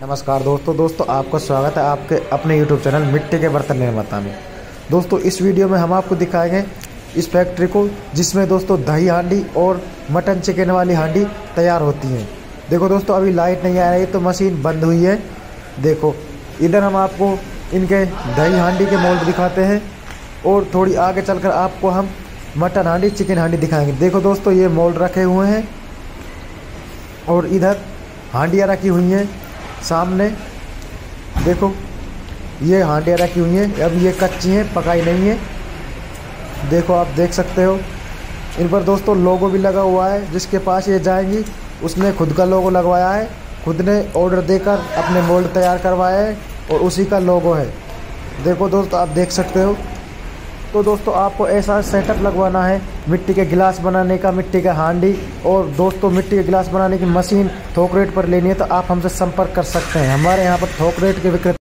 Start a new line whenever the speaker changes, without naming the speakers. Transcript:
नमस्कार दोस्तों आपका स्वागत है आपके अपने YouTube चैनल मिट्टी के बर्तन निर्माता में। दोस्तों इस वीडियो में हम आपको दिखाएंगे इस फैक्ट्री को जिसमें दोस्तों दही हांडी और मटन चिकन वाली हांडी तैयार होती हैं। देखो दोस्तों अभी लाइट नहीं आ रही तो मशीन बंद हुई है। देखो इधर हम आपको इनके दही हांडी के मोल्ड दिखाते हैं और थोड़ी आगे चलकर आपको हम मटन हांडी चिकन हांडी दिखाएंगे। देखो दोस्तों ये मोल्ड रखे हुए हैं और इधर हांडियाँ रखी हुई हैं सामने। देखो ये हांडियाँ रखी हुई हैं, अब ये कच्ची हैं, पकाई नहीं है। देखो आप देख सकते हो इन पर दोस्तों लोगो भी लगा हुआ है। जिसके पास ये जाएंगी उसने खुद का लोगो लगवाया है, खुद ने ऑर्डर देकर अपने मोल्ड तैयार करवाया है और उसी का लोगो है। देखो दोस्तों आप देख सकते हो। तो दोस्तों आपको ऐसा सेटअप लगवाना है मिट्टी के गिलास बनाने का, मिट्टी का हांडी और दोस्तों मिट्टी के गिलास बनाने की मशीन थोक रेट पर लेनी है तो आप हमसे संपर्क कर सकते हैं। हमारे यहाँ पर थोक रेट के विक्रेता